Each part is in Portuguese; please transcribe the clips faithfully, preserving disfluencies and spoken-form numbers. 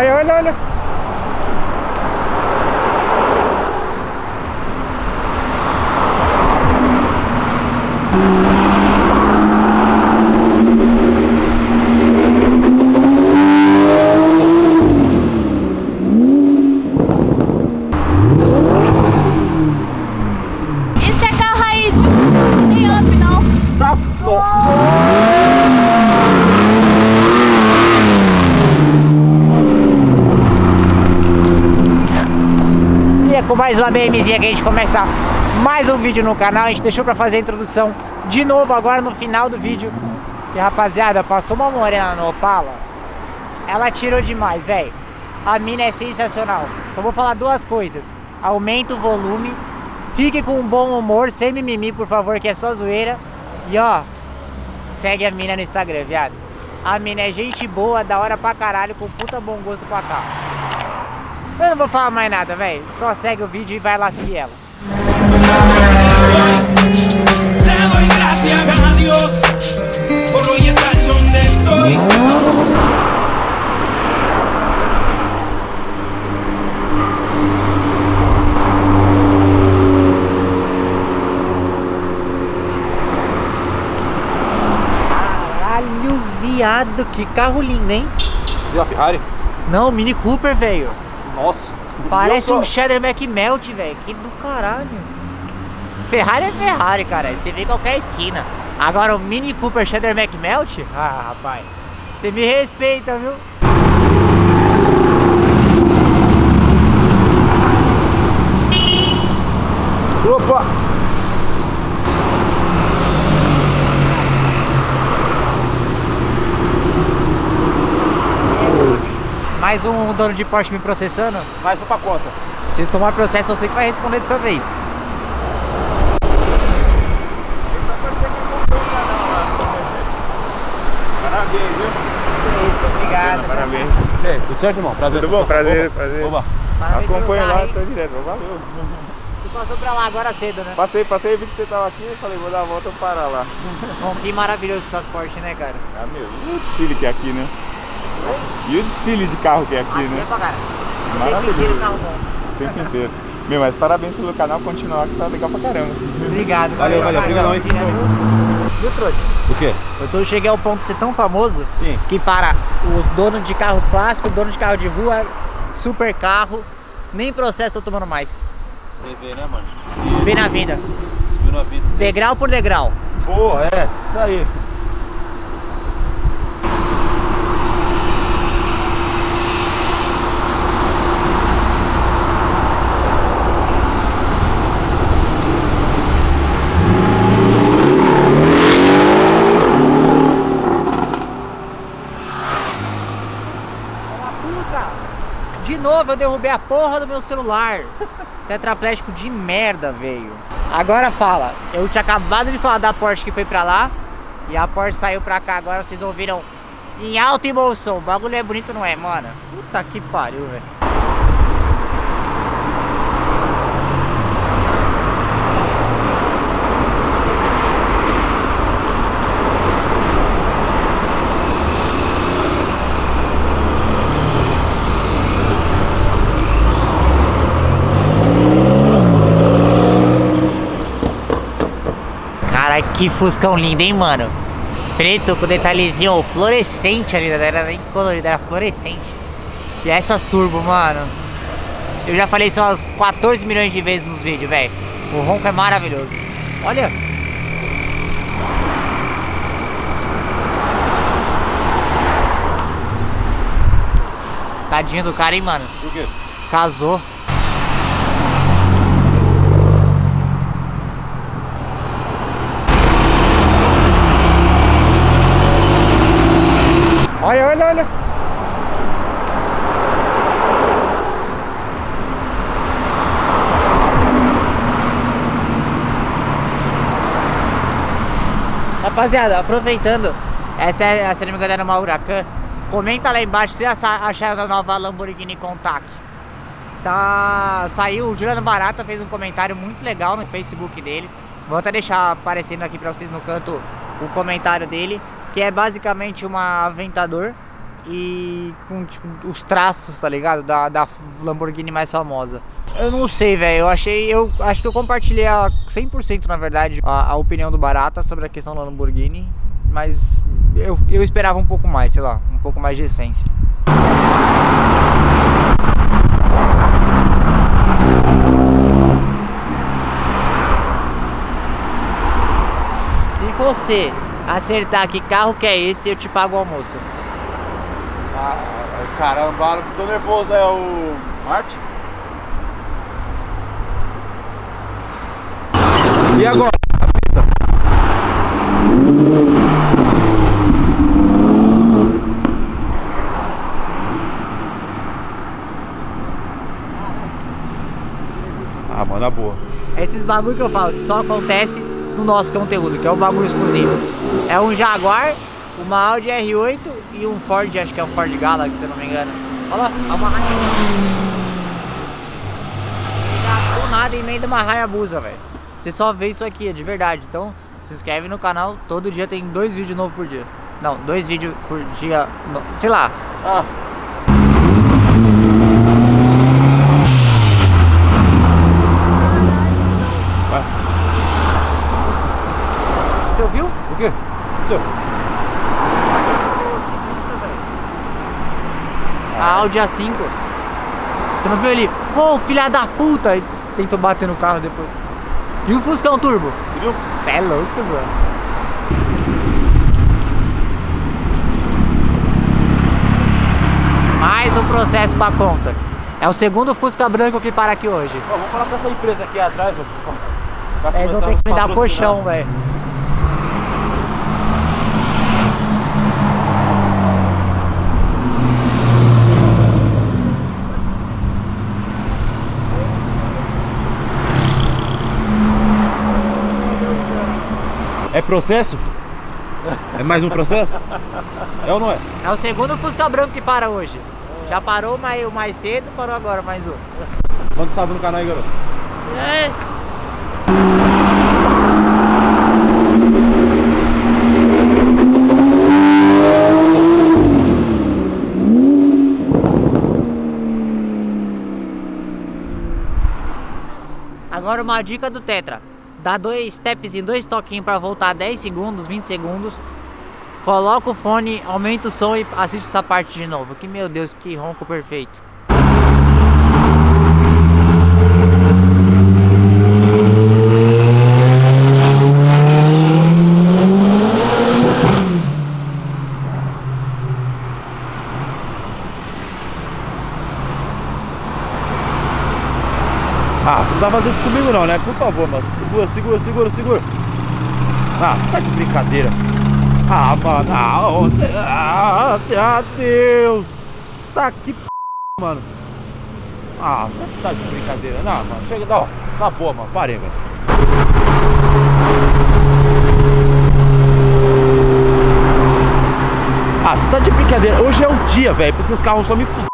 Olha, olha, olha. Isso é carro raiz, não tem up não. Tá bom. E é com mais uma BMzinha que a gente começa mais um vídeo no canal. A gente deixou pra fazer a introdução de novo agora no final do vídeo. E rapaziada, passou uma morena no Opala. Ela tirou demais, velho. A mina é sensacional. Só vou falar duas coisas: aumenta o volume, fique com um bom humor, sem mimimi, por favor, que é só zoeira. E ó, segue a mina no Instagram, viado. A mina é gente boa, da hora pra caralho, com puta bom gosto pra cá. Eu não vou falar mais nada, velho. Só segue o vídeo e vai lá seguir ela. Caralho, viado, que carro lindo, hein? Viu a Ferrari? Não, Mini Cooper, velho. Nossa. Parece só... um Cheddar McMelt, velho. Que do caralho. Ferrari é Ferrari, cara. Você vê em qualquer esquina. Agora o Mini Cooper Cheddar McMelt? Ah, rapaz. Você me respeita, viu? Opa! Mais um dono de Porsche me processando. Mais um pra conta. Se tomar processo, você que vai responder dessa vez. Parabéns, viu? Obrigado. Parabéns. E aí, tudo certo, irmão? Prazer. Tudo bom? Prazer, Oba. prazer. Oba. Parabéns pelo Acompanho carro, lá, hein? tô direto. Valeu. Você passou pra lá agora cedo, né? Passei, passei, vi que você tava aqui, falei, vou dar a volta e parar lá. Bom, que maravilhoso essas Porsche, né, cara? Ah, meu, e o desfile que é aqui, né? E o desfile de carro que é aqui, Aqui é né? pra caralho. Maravilhoso. Tem que ter carro bom. O tempo inteiro. Meu, mas parabéns pelo canal, continuar que tá legal pra caramba. Obrigado. Valeu, valeu, obrigado, hein? Viu, trouxa? O quê? Eu tô, cheguei ao ponto de ser tão famoso Sim. que para os donos de carro clássico, donos de carro de rua, super carro, nem processo tô tomando mais. Você vê, né, mano? Subir na vida. Subiu na vida. Degrau por degrau. Boa, é. Isso aí. De novo eu derrubei a porra do meu celular. Tetraplégico de merda, velho. Agora fala, eu tinha acabado de falar da Porsche que foi pra lá e a Porsche saiu pra cá. Agora vocês ouviram em alto e bom som. O bagulho é bonito, não é, mano? Puta que pariu, velho. Cara, que fuscão lindo, hein, mano? Preto com detalhezinho fluorescente ali, não era nem colorido, era fluorescente. E essas turbo, mano, eu já falei isso umas quatorze milhões de vezes nos vídeos, velho. O ronco é maravilhoso. Olha. Tadinho do cara, hein, mano? Por quê? Casou. Olha, olha, olha. Rapaziada, aproveitando, essa é, se não me engano, era uma Huracan. Comenta lá embaixo se vocês acharam a nova Lamborghini Countach. Tá, saiu, o Juliano Barata fez um comentário muito legal no Facebook dele. Vou até deixar aparecendo aqui pra vocês no canto o comentário dele, que é basicamente uma Aventador e com tipo, os traços, tá ligado? Da, da Lamborghini mais famosa. Eu não sei, velho, eu achei, eu acho que eu compartilhei a cem por cento na verdade a, a opinião do Barata sobre a questão da Lamborghini, mas eu, eu esperava um pouco mais, sei lá, um pouco mais de essência. Se você acertar que carro que é esse, eu te pago o almoço. Ah, caramba, tô nervoso, é o Marte? E agora? A fita. Ah, mano, na boa. Esses bagulho que eu falo, que só acontece no nosso conteúdo, que é o bagulho exclusivo. É um Jaguar, uma Audi R oito e um Ford, acho que é um Ford Galaxy, se eu não me engano. Olha lá, é uma Hayabusa. Do nada em meio de uma Hayabusa, velho. Você só vê isso aqui, é de verdade. Então, se inscreve no canal, todo dia tem dois vídeos novos por dia. Não, dois vídeos por dia, no, sei lá. Ah. Vai. Você ouviu? O quê? O A Audi A cinco. Você não viu ali? Ô, oh, filha da puta! E tentou bater no carro depois. E o Fuscão Turbo? Viu? Cê é louco, Zé. Mais um processo pra conta. É o segundo Fusca branco que para aqui hoje. Ó, vamos falar com essa empresa aqui atrás, ó. É, eles vão ter que me dar colchão, velho. É processo? É mais um processo? É ou não é? É o segundo Fusca branco que para hoje. Já parou mais, mais cedo, parou agora mais um. Quanto salve no canal aí, garoto? É. Agora uma dica do Tetra. Dá dois steps e dois toquinhos para voltar dez segundos, vinte segundos. Coloca o fone, aumenta o som e assiste essa parte de novo. Que meu Deus, que ronco perfeito. Ah, você não vai fazer isso comigo não, né? Por favor, mas segura, segura, segura, segura. Ah, você tá de brincadeira. Ah, mano, ah, você... ah, ah, Deus. Tá aqui, mano. Ah, você tá de brincadeira. Não, mano, chega, ó, tá boa, mano, parei, velho. Ah, você tá de brincadeira. Hoje é o dia, velho, pra esses carros só me fudem.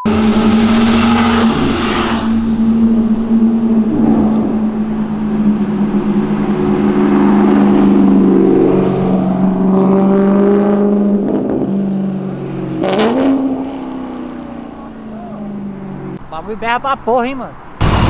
O bagulho berra pra porra, hein, mano.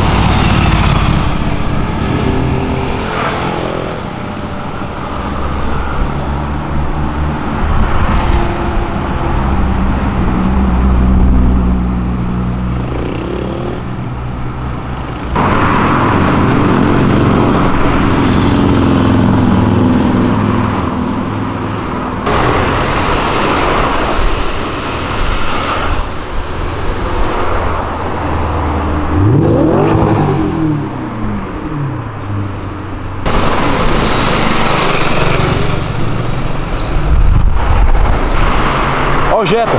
Ó o Jetta.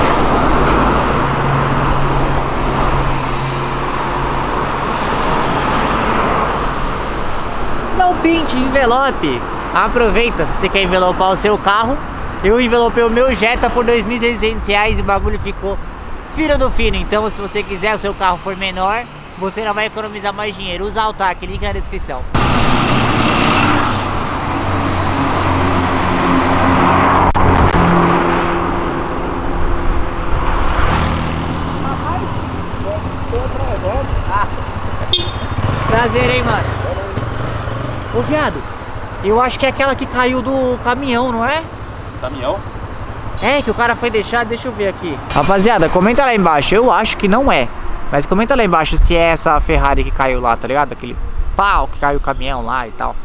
Não pinte envelope. Aproveita, se você quer envelopar o seu carro. Eu envelopei o meu Jetta por dois mil e seiscentos reais e o bagulho ficou fino do fino. Então se você quiser o seu carro for menor, você não vai economizar mais dinheiro. Usa o TAC, link na descrição. Prazer, hein, mano. Ô, viado, eu acho que é aquela que caiu do caminhão, não é? Caminhão? É, que o cara foi deixar, deixa eu ver aqui. Rapaziada, comenta lá embaixo, eu acho que não é. Mas comenta lá embaixo se é essa Ferrari que caiu lá, tá ligado? Aquele pau que caiu o caminhão lá e tal.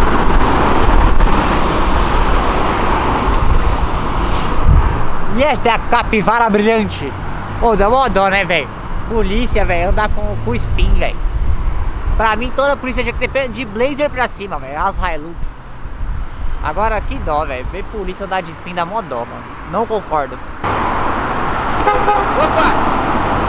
E esta é a capivara brilhante. Ô, dá mó dó, né, velho? Polícia, velho, andar com, com spin, velho. Pra mim, toda polícia tinha que ter de blazer pra cima, velho. As Hilux. Agora, que dó, velho. Ver polícia andar de spin dá mó dó, mano. Não concordo. Opa!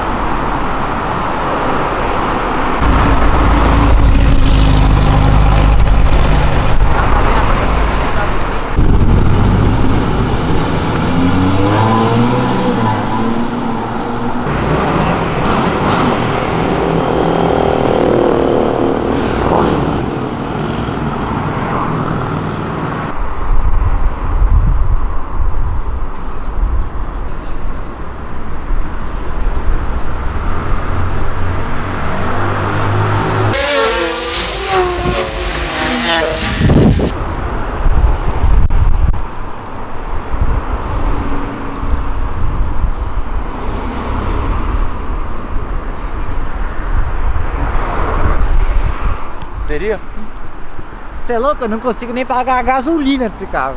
Teria? Você é louco? Eu não consigo nem pagar a gasolina desse carro.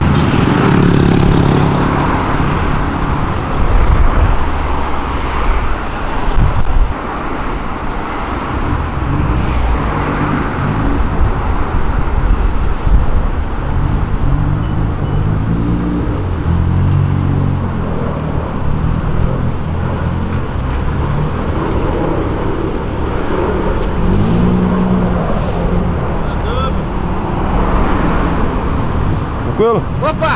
Tranquilo? Opa!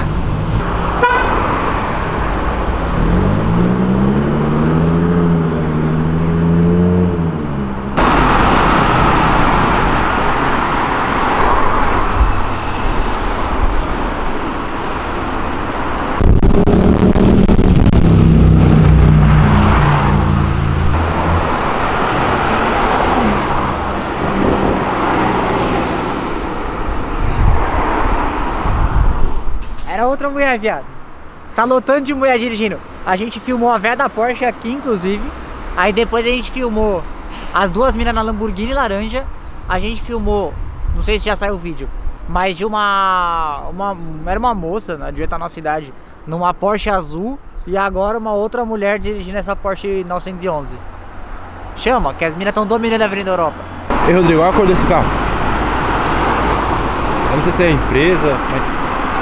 Era outra mulher, viado. Tá lotando de mulher dirigindo. A gente filmou a véia da Porsche aqui, inclusive. Aí depois a gente filmou as duas minas na Lamborghini laranja. A gente filmou, não sei se já saiu o vídeo, mas de uma... uma era uma moça, né, devia estar na nossa cidade, numa Porsche azul. E agora uma outra mulher dirigindo essa Porsche novecentos e onze. Chama, que as minas estão dominando a Avenida Europa. Ei, Rodrigo, olha a cor desse carro. Eu não sei se é empresa, mas...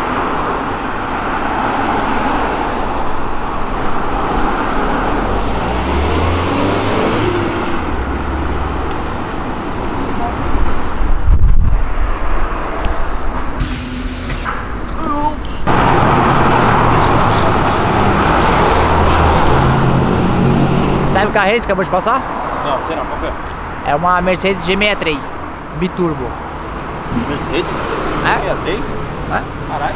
Sabe o carro é esse que acabou de passar? Não, sei não, qual que é? É uma Mercedes G sessenta e três biturbo. Mercedes? É? sessenta e três? É? Caralho.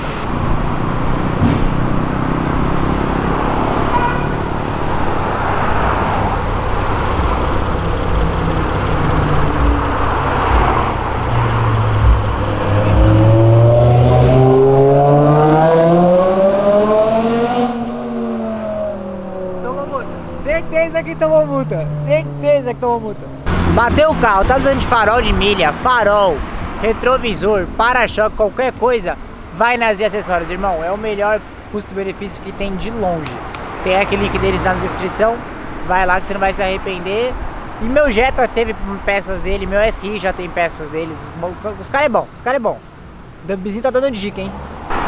Certeza que tomou multa, certeza que tomou multa. Bateu o carro, tá precisando de farol de milha, farol, retrovisor, para-choque, qualquer coisa, vai nas acessórios, irmão. É o melhor custo-benefício que tem de longe. Tem aquele link deles na descrição, vai lá que você não vai se arrepender. E meu Jetta teve peças dele, meu S I já tem peças deles. Os caras é bom, os caras é bom. O Dubzinho tá dando dica, hein.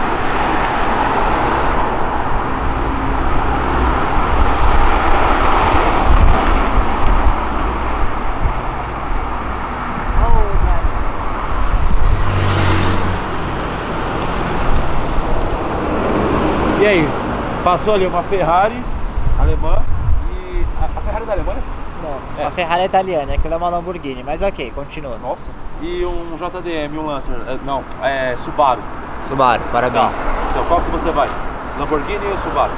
E aí, passou ali uma Ferrari alemã e... A, a Ferrari é da Alemanha? Não, É. a Ferrari é italiana, aquilo é uma Lamborghini, mas ok, continua. Nossa. E um J D M, um Lancer, é, não, é Subaru. Subaru, parabéns. Tá. Então qual que você vai? Lamborghini ou Subaru?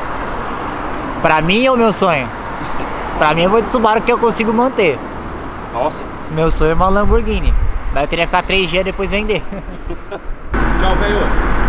Pra mim é o meu sonho. Pra mim eu vou de Subaru que eu consigo manter. Nossa. Meu sonho é uma Lamborghini. Mas eu teria que ficar três dias e depois vender. Tchau, velho.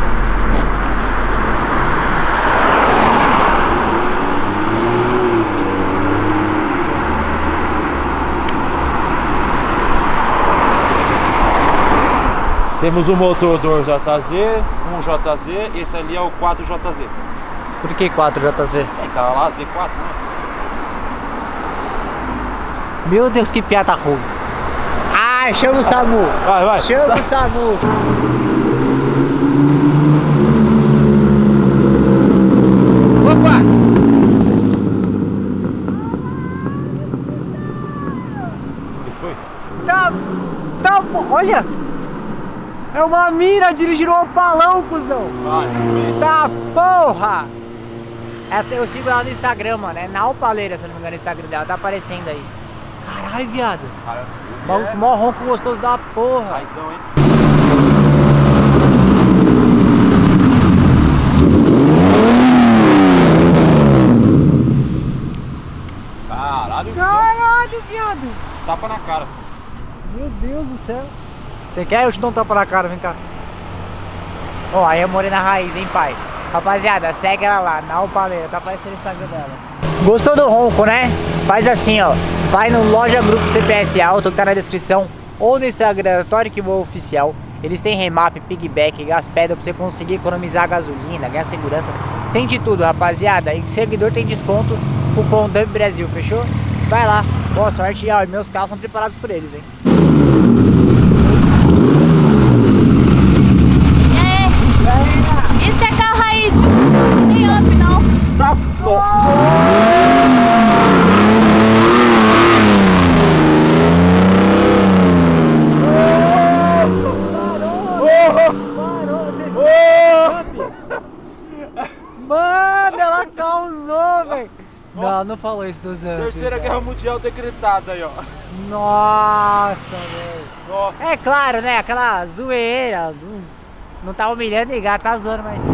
Temos o motor dois J Z, um J Z, esse ali é o quatro J Z. Por que quatro J Z? É, tá lá, Z quatro, né? Meu Deus, que piada ruim. Ah, chama o SAMU. Vai, vai. Chama o SAMU. Opa! O que foi? Tá, tá, olha. É uma mina dirigindo um opalão, cuzão. Vai, vai. Tá, porra. Essa eu sigo ela no Instagram, mano. É na Opaleira, se eu não me engano, o Instagram dela. Tá aparecendo aí. Caralho, viado. Cara, Maluco, é. mó ronco gostoso da porra. Raizão, hein? Caralho, Caralho, viado. tapa na cara. Meu Deus do céu. Você quer? Eu te dou um tapa na cara, vem cá. Ó, aí é Morena Raiz, hein, pai? Rapaziada, segue ela lá, na Opaleira, tá aparecendo o Instagram dela. Gostou do ronco, né? Faz assim, ó. Vai no Loja Grupo C P S Auto, que tá na descrição, ou no Instagram, Toric Boa Oficial. Eles têm remap, pigback, gás pedal pra você conseguir economizar gasolina, ganhar segurança. Tem de tudo, rapaziada. E o seguidor tem desconto, cupom Dump Brasil, fechou? Vai lá, boa sorte. E ó, meus carros são preparados por eles, hein? Isso é carro raiz, não tem up não. Tá Mano, ela causou, velho. Não, não falou isso dos anos. Terceira Guerra Mundial decretada aí, ó. Nossa, velho. Ó. É claro, né? Aquela zoeira. Não, não tá humilhando ninguém, tá zoando, mas.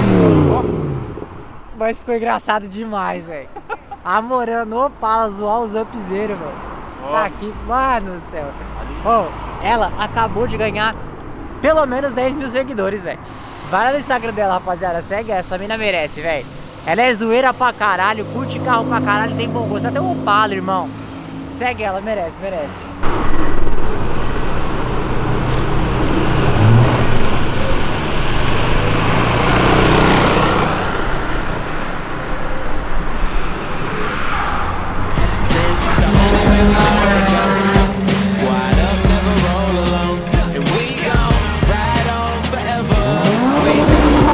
Mas ficou engraçado demais, velho. A Morena no Opala zoar os upzeiros, velho. Tá aqui, mano do céu. Ô, ela acabou de ganhar pelo menos dez mil seguidores, velho. Vai lá no Instagram dela, rapaziada. Segue essa, a mina merece, velho. Ela é zoeira pra caralho, curte carro pra caralho, tem bom gosto. Até um Opala, irmão. Segue ela, merece, merece.